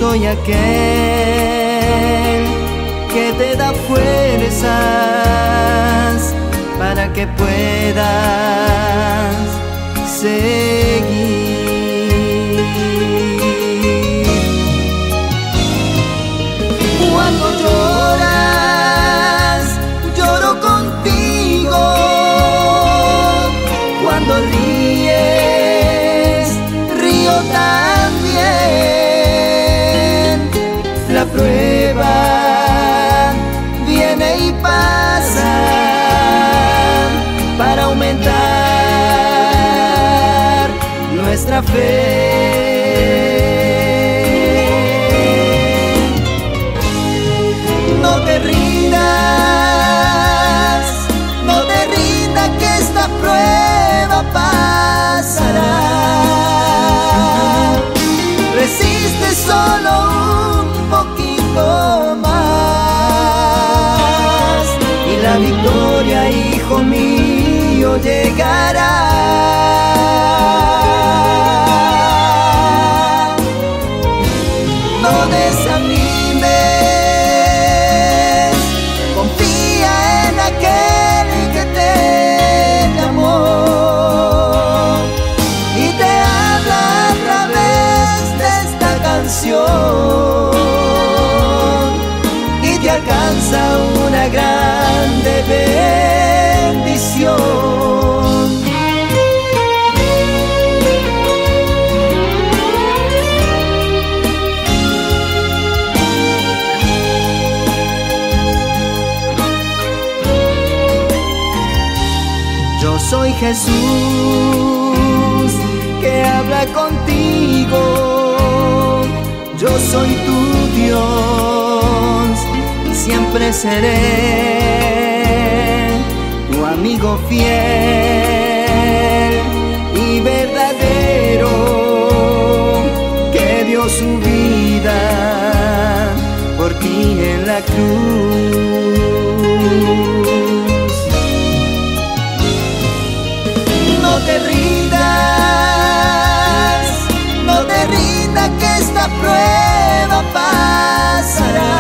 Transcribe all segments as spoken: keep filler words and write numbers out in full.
soy aquel que te da fuerzas para que puedas seguir. Cuando lloras, lloro contigo. Cuando ríes, río también. La prueba viene y pasa para aumentar nuestra fe. No te rindas, no te rindas, que esta prueba pasará. Resiste solo un poquito más y la victoria, hijo mío, llegará. No desanimes, confía en aquel que te llamó y te habla a través de esta canción y te alcanza una grande bendición. Yo soy Jesús que habla contigo. Yo soy tu Dios y siempre seré tu amigo fiel y verdadero, que dio su vida por ti en la cruz. No te rindas, no te rindas, que esta prueba pasará.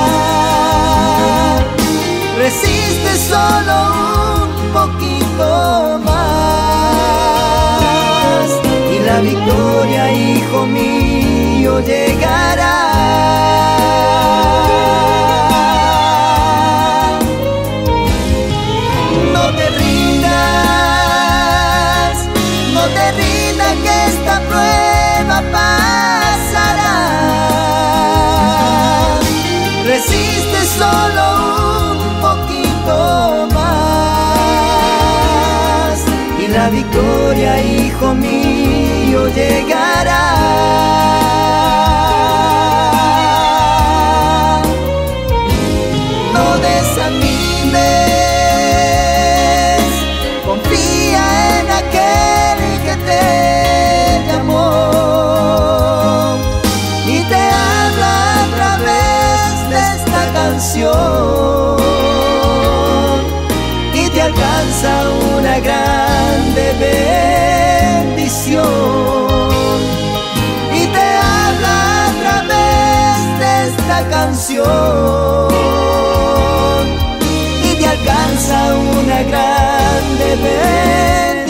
Resiste solo un poquito más y la victoria, hijo mío, llegará. No te rindas, no te rindas, que esta prueba pasará. Resiste solo un poquito más y la victoria, hijo mío, llegará. No desanimes, confía en aquel que te llamó y te habla a través de esta canción y te alcanza una grande bendición y te habla a través de esta canción y te alcanza una grande bendición.